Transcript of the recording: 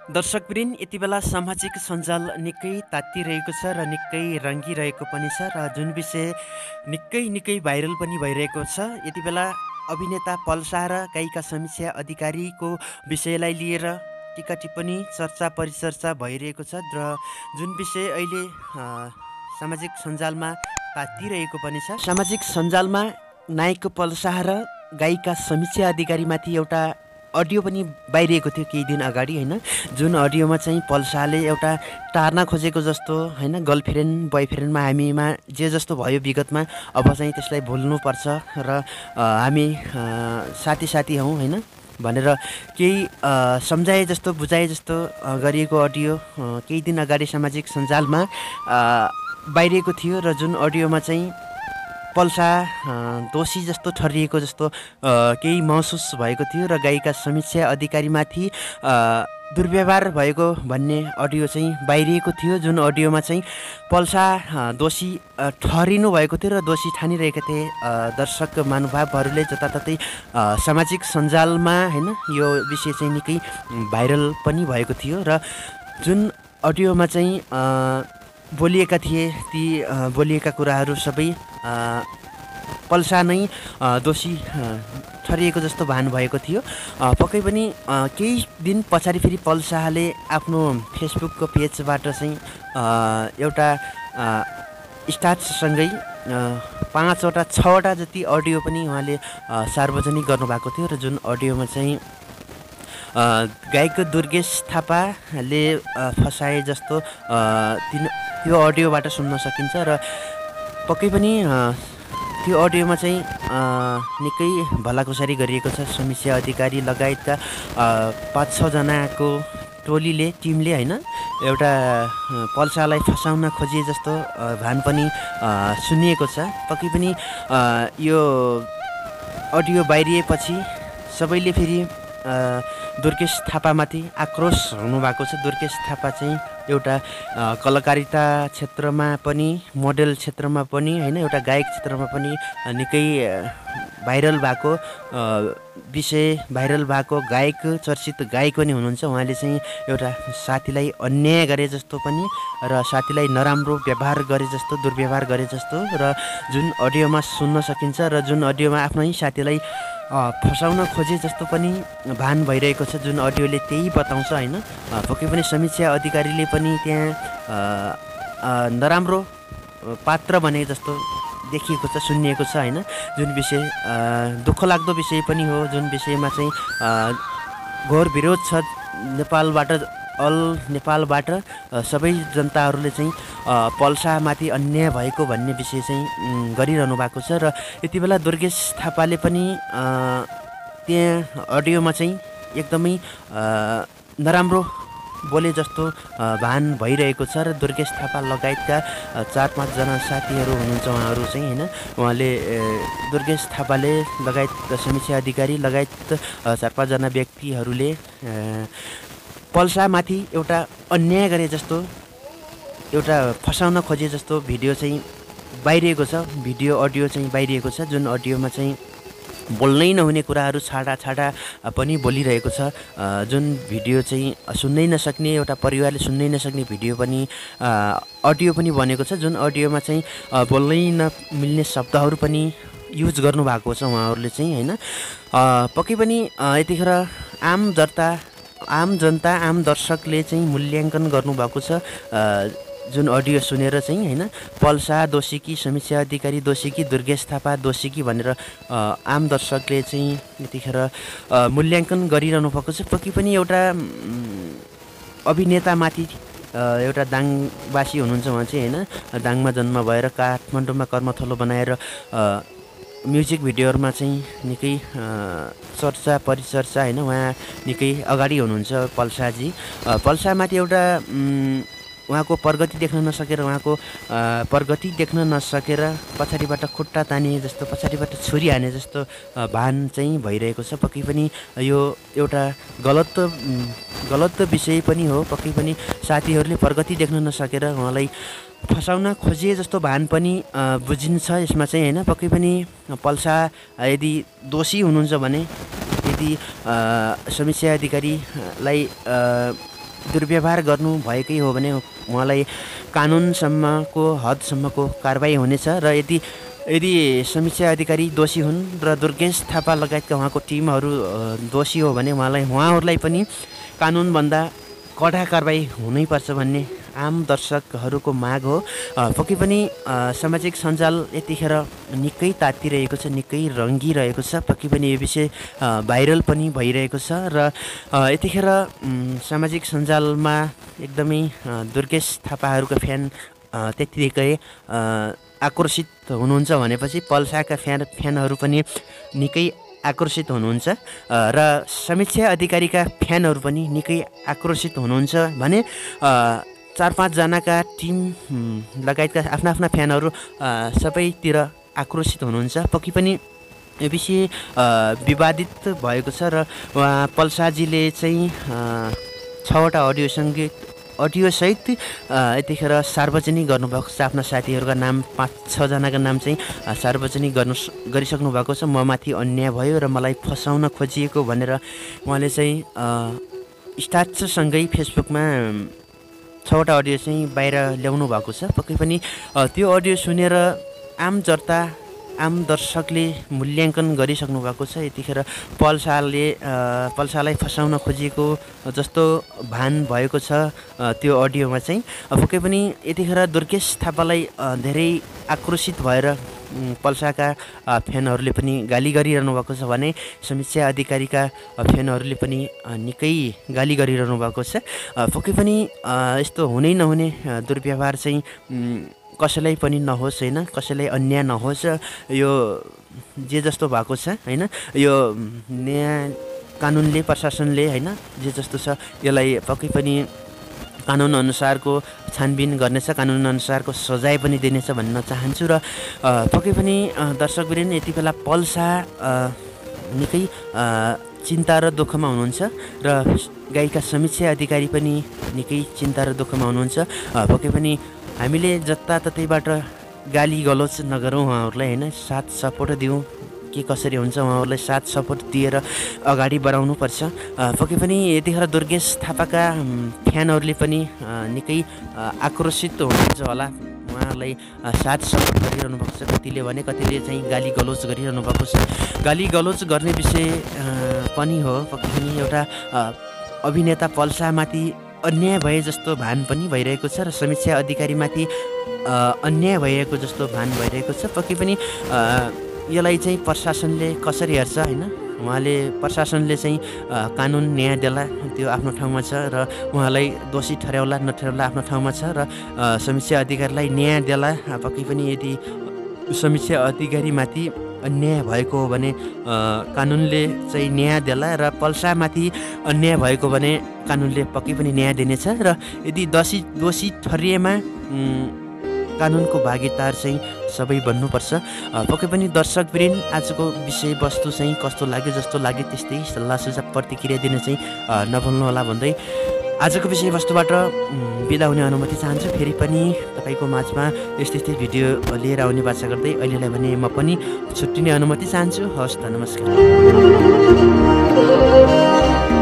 दर्शकवृन्द यति बेला सामाजिक सञ्जाल निकै तात्तिरहेको छ र निकै रङ्गिरहेको पनि छ र जुन विषय निकै भाइरल पनि भइरहेको छ। यति बेला अभिनेता पल्सा र गायिका समीक्षा अधिकारीको विषयलाई लिएर टिका टिप्पणी चर्चा परिचर्चा भइरहेको छ र जुन विषय अहिले सामाजिक सञ्जालमा तात्तिरहेको पनि छ। सामाजिक सञ्जालमा नायक पल्सा र गायिका समीक्षा अधिकारीमाथि एउटा अडियो पनि बाहिरिएको थियो केही दिन अगाडि होइन, जुन अडियोमा चाहिँ पल्साले एउटा टार्न खोजेको जस्तो होइन, गर्लफ्रेन्ड बोयफ्रेन्डमा हामीमा जे जस्तो भयो विगतमा अब चाहिँ त्यसलाई भुल्नुपर्छ र हामी साथी साथी हौँ होइन भनेर केही सम्झाए जस्तो बुझाए जस्तो गरिएको अडियो केही दिन अगाडि सामाजिक सञ्जालमा बाहिरिएको थियो र जुन अडियोमा चाहिँ पल्सा दोषी जस्तो ठहरिएको जस्तो केही महसुस भएको थियो र गायिका समीक्षा अधिकारीमाथि दुर्व्यवहार भएको भन्ने अडियो चाहिँ बाहिरिएको थियो। जुन अडियोमा चाहिँ पल्सा दोषी ठहरिनु भएको थियो र दोषी ठानिरहेका थिए दर्शक महानुभावहरूले जताततै सामाजिक सञ्जालमा होइन। यो विषय चाहिँ निकै भाइरल पनि भएको थियो र जुन अडियोमा चाहिँ बोलिएका थिए ती बोलिएका कुराहरू सबै पल्सा नै दोषी ठहरिएको जस्तो भान भएको थियो। पक्कै पनि केही दिन पछाडि फेरि पल्साले आफ्नो फेसबुकको पेजबाट चाहिँ एउटा स्टार्ससँगै 5वटा 6वटा जति अडियो पनि उहाँले सार्वजनिक गर्नुभएको थियो र जुन अडियोमा चाहिँ गायक दुर्गेश थापाले फसाए जस्तो त्यो अडियोबाट सुन्न सकिन्छ र पक्कै पनि त्यो अडियोमा चाहिँ निकै भलाकुसारी गरिएको छ। समीक्षा अधिकारी लगायतका 5-6 जनाको टोलीले टिमले होइन एउटा पल्सालाई फसाउन खोजिए जस्तो भान पनि सुनिएको छ। पक्कै पनि यो अडियो बाहिरिएपछि सबैले फेरि दुर्गेश थापामाथि आक्रोश हुनुभएको छ। दुर्गेश थापा चाहिँ एउटा कलाकारिता क्षेत्रमा पनि मोडेल क्षेत्रमा पनि होइन एउटा गायक क्षेत्रमा पनि निकै भाइरल भएको विषय भाइरल भएको गायक चर्चित गायक पनि हुनुहुन्छ। उहाँले चाहिँ एउटा साथीलाई अन्याय गरे जस्तो पनि र साथीलाई नराम्रो व्यवहार गरे जस्तो दुर्व्यवहार गरे जस्तो र जुन अडियोमा सुन्न सकिन्छ र जुन अडियोमा आफ्नै साथीलाई फसाउन खोजे जस्तो पनि भान भइरहेको छ। जुन अडियोले त्यही बताउँछ होइन। पक्कै पनि समीक्षा अधिकारीले पनि त्यहाँ नराम्रो पात्र बने जस्तो देखिएको छ सुनिएको छ होइन। जुन विषय दुःख लाग्दो विषय पनि हो, जुन विषयमा चाहिँ घोर विरोध छ नेपालबाट सबै जनताहरूले चाहिँ पल्सामाथि अन्याय भएको भन्ने विषय चाहिँ गरिरहनु भएको छ र यति बेला दुर्गेश थापाले पनि त्यहाँ अडियोमा चाहिँ एकदमै नराम्रो बोले जस्तो भान भइरहेको छ र दुर्गेश थापा लगायतका 4-5 जना साथीहरू हुनुहुन्छ उहाँहरू चाहिँ होइन। उहाँले दुर्गेश थापाले लगायत समीक्षा अधिकारी लगायत 4-5 जना व्यक्तिहरूले पल्सामाथि एउटा अन्याय गरे जस्तो एउटा फसाउन खोजे जस्तो भिडियो चाहिँ बाहिरिएको छ। भिडियो अडियो चाहिँ बाहिरिएको छ। जुन अडियोमा चाहिँ बोल्नै नहुने कुराहरू छाडा पनि बोलिरहेको छ। जुन भिडियो चाहिँ सुन्नै नसक्ने एउटा परिवारले सुन्नै नसक्ने भिडियो पनि अडियो पनि बनेको छ। जुन अडियोमा चाहिँ बोल्नै नमिल्ने शब्दहरू पनि युज गर्नुभएको छ उहाँहरूले चाहिँ होइन। पक्कै पनि यतिखेर आम जनता आम दर्शकले चाहिँ मूल्याङ्कन गर्नुभएको छ जुन अडियो सुनेर चाहिँ होइन। पल्सा दोषी कि समीक्षा अधिकारी दोषी कि दुर्गेश थापा दोषी कि भनेर आम दर्शकले चाहिँ यतिखेर मूल्याङ्कन गरिरहनु भएको छ। पक्कै पनि एउटा अभिनेतामाथि एउटा दाङवासी हुनुहुन्छ उहाँ चाहिँ होइन, दाङमा जन्म भएर काठमाडौँमा कर्मथलो बनाएर म्युजिक भिडियोहरूमा चाहिँ निकै चर्चा परिचर्चा होइन, उहाँ निकै अगाडि हुनुहुन्छ पल्साजी। पल्सामाथि एउटा उहाँको प्रगति देख्न नसकेर पछाडिबाट खुट्टा तानिए जस्तो पछाडिबाट छुरी हाने जस्तो भान चाहिँ भइरहेको छ। पक्कै पनि यो एउटा गलत विषय पनि हो। पक्कै पनि साथीहरूले प्रगति देख्न नसकेर उहाँलाई फसाउन खोजिए जस्तो भान पनि बुझिन्छ यसमा चाहिँ होइन। पक्कै पनि पल्सा यदि दोषी हुनुहुन्छ भने यदि समीक्षा अधिकारीलाई दुर्व्यवहार गर्नुभएकै हो भने उहाँलाई कानुनसम्मको हदसम्मको कारबाही हुनेछ र यदि यदि समीक्षा अधिकारी दोषी हुन् र दुर्गेश थापा लगायतका उहाँको टिमहरू दोषी हो भने उहाँहरूलाई पनि कानुनभन्दा कडा कारबाही हुनैपर्छ भन्ने आम दर्शकहरूको माग हो। पक्कै पनि सामाजिक सञ्जाल यतिखेर निकै तात्तिरहेको छ, निकै रङ्गिरहेको छ। पक्कै पनि यो विषय भाइरल पनि भइरहेको छ र यतिखेर सामाजिक सञ्जालमा एकदमै दुर्गेश थापाहरूका फ्यान त्यत्तिकै आकर्षित हुनुहुन्छ भनेपछि पल्साका फ्यानहरू पनि निकै आकर्षित हुनुहुन्छ र समीक्षा अधिकारीका फ्यानहरू पनि निकै आकर्षित हुनुहुन्छ भने 4-5 जनाका टिम लगायतका आफ्ना आफ्ना फ्यानहरू सबैतिर आक्रोशित हुनुहुन्छ। पक्कै पनि यो विषय विवादित भएको छ र उहाँ पल्साजीले चाहिँ 6वटा अडियोसहित यतिखेर सार्वजनिक गर्नुभएको छ। आफ्ना साथीहरूका नाम 5-6 जनाका नाम चाहिँ सार्वजनिक गरिसक्नु भएको छ। म माथि अन्याय भयो र मलाई फसाउन खोजिएको भनेर उहाँले चाहिँ स्ट्याटससँगै फेसबुकमा 6वटा अडियो चाहिँ बाहिर ल्याउनु भएको छ। पक्कै पनि त्यो अडियो सुनेर आम दर्शकले मूल्याङ्कन गरिसक्नु भएको छ। यतिखेर पल्सालाई फसाउन खोजिएको जस्तो भान भएको छ त्यो अडियोमा चाहिँ। पक्कै पनि यतिखेर दुर्गेश थापालाई धेरै आक्रोशित भएर पल्साका फ्यानहरूले पनि गाली गरिरहनु भएको छ भने समीक्षा अधिकारीका फ्यानहरूले पनि निकै गाली गरिरहनु भएको छ। पक्कै पनि यस्तो हुनै नहुने दुर्व्यवहार चाहिँ कसैलाई पनि नहोस् होइन, कसैलाई अन्याय नहोस्। यो जे जस्तो भएको छ होइन, यो न्याय कानुनले प्रशासनले होइन जे जस्तो छ यसलाई पक्कै पनि कानुनअनुसारको छानबिन गर्नेछ, कानुनअनुसारको सजाय पनि दिनेछ भन्न चाहन्छु। र पक्कै पनि दर्शकवृन्द यति बेला पल्सा निकै चिन्ता र दुःखमा हुनुहुन्छ र गायिका समीक्षा अधिकारी पनि निकै चिन्ता र दुःखमा हुनुहुन्छ। पक्कै पनि हामीले जताततैबाट गाली गलोच नगरौँ, उहाँहरूलाई होइन साथ सपोर्ट दिउँ। के कसरी हुन्छ उहाँहरूलाई साथ सपोर्ट दिएर अगाडि बढाउनुपर्छ। पक्कै पनि यतिखेर दुर्गेश थापाका फ्यानहरूले पनि निकै आक्रोशित हुनुहुन्छ होला। उहाँहरूलाई साथ सपोर्ट गरिरहनु भएको छ। कतिले भने कतिले चाहिँ गाली गलोच गरिरहनु भएको छ। गाली गलोच गर्ने विषय पनि हो। पक्कै पनि एउटा अभिनेता पल्सामाथि अन्याय भए जस्तो भान पनि भइरहेको छ र समीक्षा अधिकारीमाथि अन्याय भएको जस्तो भान भइरहेको छ। पक्कै पनि यसलाई चाहिँ प्रशासनले कसरी हेर्छ होइन, उहाँले प्रशासनले चाहिँ कानुन न्याय देला त्यो आफ्नो ठाउँमा छ र उहाँलाई दोषी ठहर्याउला नठहर्याउला आफ्नो ठाउँमा छ र समीक्षा अधिकारीलाई न्याय देला। पक्कै पनि यदि समीक्षा अधिकारीमाथि अन्याय भएको हो भने कानुनले चाहिँ न्याय देला र पल्सामाथि अन्याय भएको भने कानुनले पक्कै पनि न्याय दिनेछ र यदि दोषी ठहरिएमा कानुनको भागीदार चाहिँ सबै बन्नुपर्छ। पक्कै पनि दर्शकवृन्द आजको विषयवस्तु चाहिँ कस्तो लाग्यो, जस्तो लाग्यो त्यस्तै सल्लाह सुझाव प्रतिक्रिया दिन चाहिँ नभुल्नुहोला भन्दै आजको विषयवस्तुबाट बिदा हुने अनुमति चाहन्छु। फेरि पनि तपाईँको माझमा यस्तै भिडियो लिएर आउने बाचा गर्दै अहिलेलाई भने म पनि छुट्टिने अनुमति चाहन्छु। हवस् त, नमस्कार।